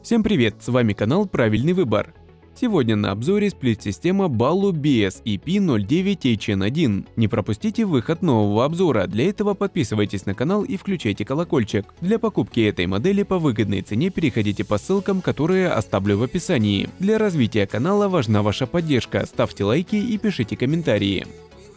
Всем привет, с вами канал Правильный Выбор. Сегодня на обзоре сплит-система Ballu BS-EP09HN1. Не пропустите выход нового обзора, для этого подписывайтесь на канал и включайте колокольчик. Для покупки этой модели по выгодной цене переходите по ссылкам, которые оставлю в описании. Для развития канала важна ваша поддержка, ставьте лайки и пишите комментарии.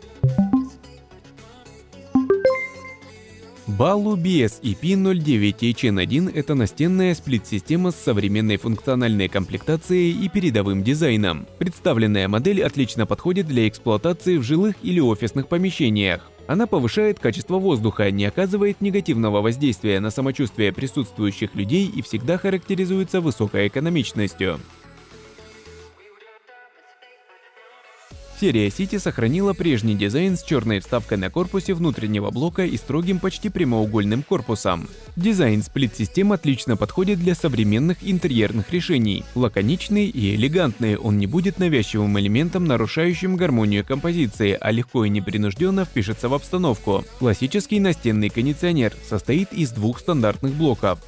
Ballu BS-EP09HN1 – это настенная сплит-система с современной функциональной комплектацией и передовым дизайном. Представленная модель отлично подходит для эксплуатации в жилых или офисных помещениях. Она повышает качество воздуха, не оказывает негативного воздействия на самочувствие присутствующих людей и всегда характеризуется высокой экономичностью. Серия City сохранила прежний дизайн с черной вставкой на корпусе внутреннего блока и строгим почти прямоугольным корпусом. Дизайн сплит-систем отлично подходит для современных интерьерных решений. Лаконичный и элегантный, он не будет навязчивым элементом, нарушающим гармонию композиции, а легко и непринужденно впишется в обстановку. Классический настенный кондиционер состоит из двух стандартных блоков.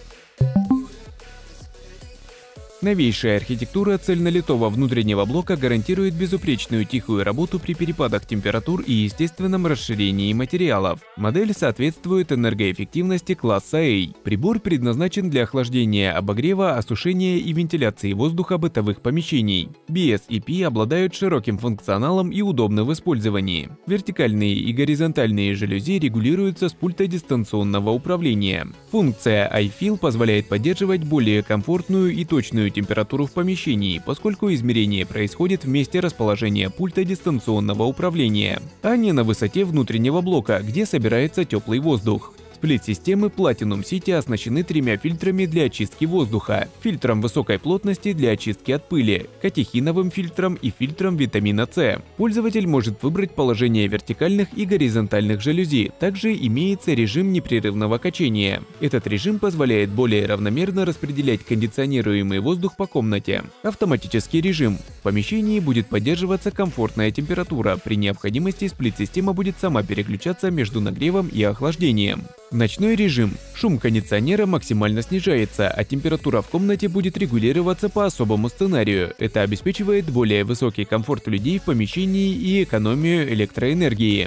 Новейшая архитектура цельнолитого внутреннего блока гарантирует безупречную тихую работу при перепадах температур и естественном расширении материалов. Модель соответствует энергоэффективности класса A. Прибор предназначен для охлаждения, обогрева, осушения и вентиляции воздуха бытовых помещений. BS-EP обладают широким функционалом и удобны в использовании. Вертикальные и горизонтальные жалюзи регулируются с пульта дистанционного управления. Функция iFeel позволяет поддерживать более комфортную и точную температуру в помещении, поскольку измерение происходит в месте расположения пульта дистанционного управления, а не на высоте внутреннего блока, где собирается теплый воздух. Сплит-системы Platinum City оснащены тремя фильтрами для очистки воздуха, фильтром высокой плотности для очистки от пыли, катехиновым фильтром и фильтром витамина С. Пользователь может выбрать положение вертикальных и горизонтальных жалюзи, также имеется режим непрерывного качения. Этот режим позволяет более равномерно распределять кондиционируемый воздух по комнате. Автоматический режим. В помещении будет поддерживаться комфортная температура, при необходимости сплит-система будет сама переключаться между нагревом и охлаждением. Ночной режим. Шум кондиционера максимально снижается, а температура в комнате будет регулироваться по особому сценарию. Это обеспечивает более высокий комфорт людей в помещении и экономию электроэнергии.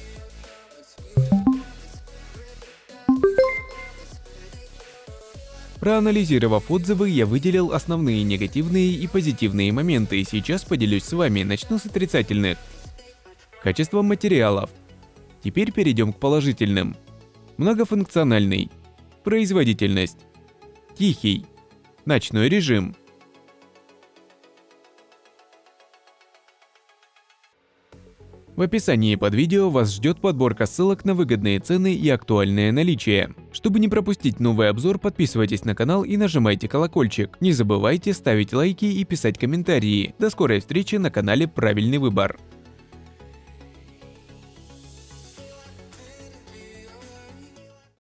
Проанализировав отзывы, я выделил основные негативные и позитивные моменты, и сейчас поделюсь с вами. Начну с отрицательных. Качество материалов. Теперь перейдем к положительным. Многофункциональный. Производительность. Тихий. Ночной режим. В описании под видео вас ждет подборка ссылок на выгодные цены и актуальное наличие. Чтобы не пропустить новый обзор, подписывайтесь на канал и нажимайте колокольчик. Не забывайте ставить лайки и писать комментарии. До скорой встречи на канале Правильный Выбор.